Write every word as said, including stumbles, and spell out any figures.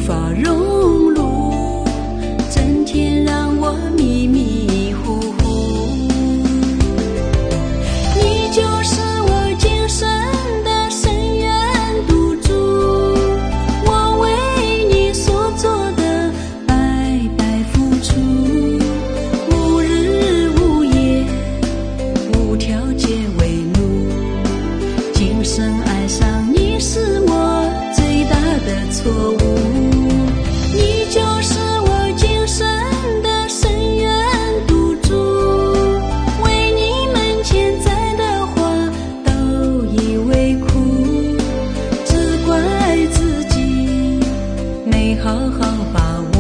法融入，整天让我迷迷糊糊。你就是我今生的深渊赌注，我为你所做的白白付出，无日无夜，无条件为奴。今生爱上你是我最大的错误。你就是我今生的深渊赌注，为你们欠债的话都以为苦，只怪自己没好好把握。